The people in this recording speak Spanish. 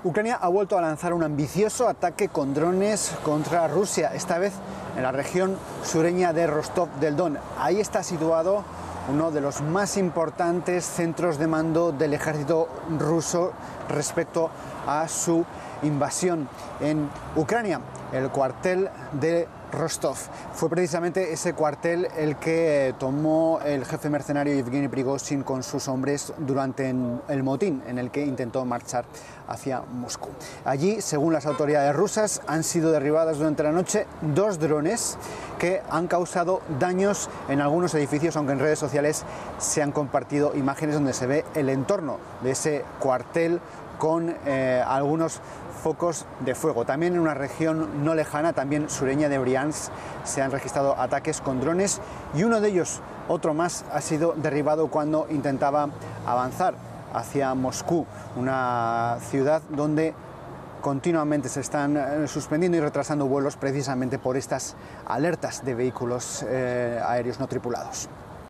Ucrania ha vuelto a lanzar un ambicioso ataque con drones contra Rusia, esta vez en la región sureña de Rostov del Don. Ahí está situado uno de los más importantes centros de mando del ejército ruso respecto a su invasión en Ucrania, el cuartel de Rostov. Fue precisamente ese cuartel el que tomó el jefe mercenario Yevgeny Prigozhin con sus hombres durante el motín en el que intentó marchar hacia Moscú. Allí, según las autoridades rusas, han sido derribadas durante la noche 2 drones que han causado daños en algunos edificios, aunque en redes sociales se han compartido imágenes donde se ve el entorno de ese cuartel con algunos focos de fuego. También en una región no lejana, también sureña de Briansk, se han registrado ataques con drones y uno de ellos, otro más, ha sido derribado cuando intentaba avanzar hacia Moscú, una ciudad donde continuamente se están suspendiendo y retrasando vuelos precisamente por estas alertas de vehículos aéreos no tripulados.